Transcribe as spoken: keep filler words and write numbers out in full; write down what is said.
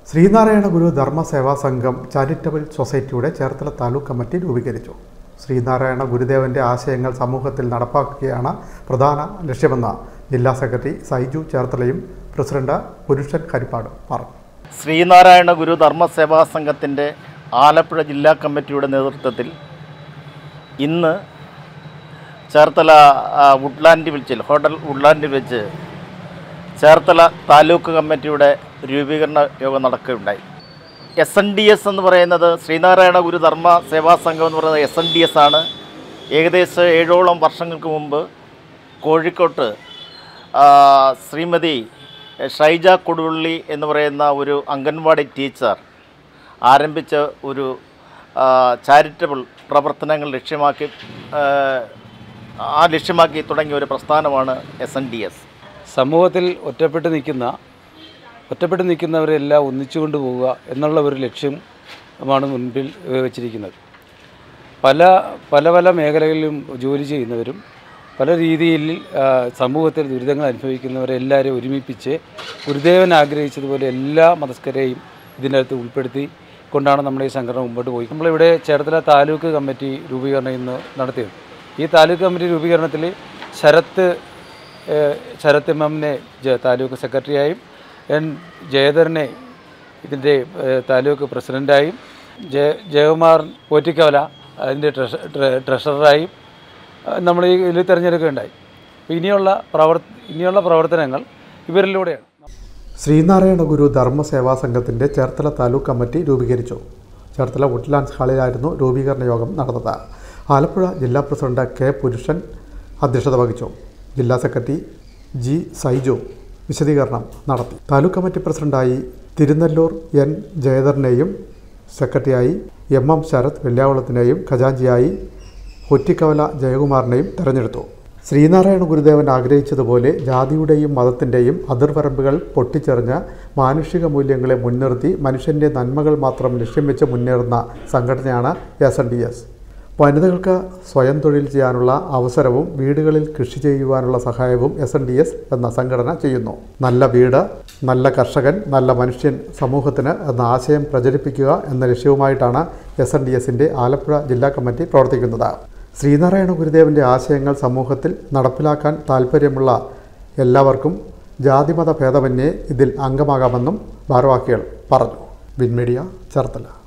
ശ്രീനാരായണ ഗുരു ധർമ്മ സേവാ സംഘം ചാരിറ്റബിൾ സൊസൈറ്റിയുടെ ചേർത്തല താലൂക്ക് കമ്മിറ്റി രൂപീകരിച്ചു. ശ്രീനാരായണ ഗുരുദേവന്റെ ആശയങ്ങൾ സമൂഹത്തിൽ നടപ്പാക്കുകയാണ് പ്രധാന ലക്ഷ്യമെന്ന് ജില്ലാ സെക്രട്ടറി സൈജു ചേർത്തലയും പ്രസിഡന്റ് പുരുഷൻ ഹരിപ്പാട് പറഞ്ഞു. ശ്രീനാരായണ ഗുരു ധർമ്മ സേവാ സംഘത്തിൻ്റെ ആലപ്പുഴ ജില്ലാ കമ്മിറ്റിയുടെ നേതൃത്വത്തിൽ ഇന്ന് ചേർത്തല വുഡ്ലാൻഡ് വിളിച്ചിൽ ഹോട്ടൽ വുഡ്ലാൻഡിൽ വെച്ച് ചേർത്തല താലൂക്ക് കമ്മിറ്റിയുടെ രൂപീകരണ യോഗം നടക്കുകയുണ്ടായി. എസ് എൻ ഡി എസ് എന്ന് പറയുന്നത് ശ്രീനാരായണ ഗുരു ധർമ്മ സേവാ സംഘം എന്ന് പറയുന്നത് എസ് എൻ ഡി എസ് ആണ്. ഏകദേശം ഏഴോളം വർഷങ്ങൾക്ക് മുമ്പ് കോഴിക്കോട്ട് ശ്രീമതി ഷൈജ കൊടുവള്ളി എന്ന് പറയുന്ന ഒരു അംഗൻവാടി ടീച്ചർ ആരംഭിച്ച ഒരു ചാരിറ്റബിൾ പ്രവർത്തനങ്ങൾ ലക്ഷ്യമാക്കി ആ ലക്ഷ്യമാക്കി തുടങ്ങിയ ഒരു പ്രസ്ഥാനമാണ് എസ് എൻ ഡി എസ്. സമൂഹത്തിൽ ഒറ്റപ്പെട്ട് നിൽക്കുന്ന ഒറ്റപ്പെട്ട് നിൽക്കുന്നവരെല്ലാം ഒന്നിച്ചു കൊണ്ടുപോവുക എന്നുള്ള ഒരു ലക്ഷ്യമാണ് മുൻപിൽ വച്ചിരിക്കുന്നത്. പല പല പല മേഖലകളിലും ജോലി ചെയ്യുന്നവരും പല രീതിയിൽ സമൂഹത്തിൽ ദുരിതങ്ങൾ അനുഭവിക്കുന്നവരെല്ലാവരെയും ഒരുമിപ്പിച്ച് ഗുരുദേവൻ ആഗ്രഹിച്ചതുപോലെ എല്ലാ മതസ്ഥരെയും ഇതിൻ്റെ അകത്ത് ഉൾപ്പെടുത്തി കൊണ്ടാണ് നമ്മുടെ ഈ സംഘടന മുമ്പോട്ട് പോയി. നമ്മളിവിടെ ചേർത്തല താലൂക്ക് കമ്മിറ്റി രൂപീകരണം ഇന്ന് നടത്തിയത്. ഈ താലൂക്ക് കമ്മിറ്റി രൂപീകരണത്തിൽ ശരത്ത് ശരത്ത് എം എമ്മിനെ താലൂക്ക് സെക്രട്ടറിയായും എൻ ജയധരനെ ഇതിൻ്റെ താലൂക്ക് പ്രസിഡൻ്റായും ജയ ജയകുമാർ പോറ്റിക്കവല അതിൻ്റെ ട്രഷ ട്രഷററായും നമ്മൾ ഈ ഇതിൽ തിരഞ്ഞെടുക്കുകയുണ്ടായി. ഇനിയുള്ള പ്രവർ ഇനിയുള്ള പ്രവർത്തനങ്ങൾ ഇവരിലൂടെയാണ്. ശ്രീനാരായണ ഗുരു ധർമ്മ സേവാ സംഘത്തിൻ്റെ ചേർത്തല താലൂക്ക് കമ്മിറ്റി രൂപീകരിച്ചു. ചേർത്തല വുഡ്ലാൻഡ്സ് ഹാളിലായിരുന്നു രൂപീകരണ യോഗം നടന്നത്. ആലപ്പുഴ ജില്ലാ പ്രസിഡന്റ് കെ പുരുഷൻ അധ്യക്ഷത വഹിച്ചു. ജില്ലാ സെക്രട്ടറി ജി സൈജു വിശദീകരണം നടത്തി. താലൂക്ക് കമ്മിറ്റി പ്രസിഡന്റായി തിരുനെല്ലൂർ എൻ ജയധരനെയും സെക്രട്ടറിയായി എം എം ശരത് വെള്ളിയാവളത്തിനെയും ഖജാൻജിയായി ഹൊറ്റിക്കവല ജയകുമാറിനെയും തെരഞ്ഞെടുത്തു. ശ്രീനാരായണ ഗുരുദേവൻ ആഗ്രഹിച്ചതുപോലെ ജാതിയുടെയും മതത്തിൻ്റെയും അതിർവരമ്പുകൾ പൊട്ടിച്ചെറിഞ്ഞ് മാനുഷിക മൂല്യങ്ങളെ മുൻനിർത്തി മനുഷ്യൻ്റെ നന്മകൾ മാത്രം ലക്ഷ്യം വെച്ച് മുന്നേറുന്ന സംഘടനയാണ് എസ് എൻ ഡി എസ്. വനിതകൾക്ക് സ്വയം തൊഴിൽ ചെയ്യാനുള്ള അവസരവും വീടുകളിൽ കൃഷി ചെയ്യുവാനുള്ള സഹായവും എസ് എൻ ഡി എസ് എന്ന സംഘടന ചെയ്യുന്നു. നല്ല വീട്, നല്ല കർഷകൻ, നല്ല മനുഷ്യൻ സമൂഹത്തിന് എന്ന ആശയം പ്രചരിപ്പിക്കുക എന്ന ലക്ഷ്യവുമായിട്ടാണ് എസ് എൻ ഡി എസിൻ്റെ ആലപ്പുഴ ജില്ലാ കമ്മിറ്റി പ്രവർത്തിക്കുന്നത്. ശ്രീനാരായണ ഗുരുദേവൻ്റെ ആശയങ്ങൾ സമൂഹത്തിൽ നടപ്പിലാക്കാൻ താൽപ്പര്യമുള്ള എല്ലാവർക്കും ജാതിമത ഭേദമന്യേ ഇതിൽ അംഗമാകാമെന്നും ഭാരവാഹികൾ പറഞ്ഞു. വിൻമീഡിയ ചേർത്തല.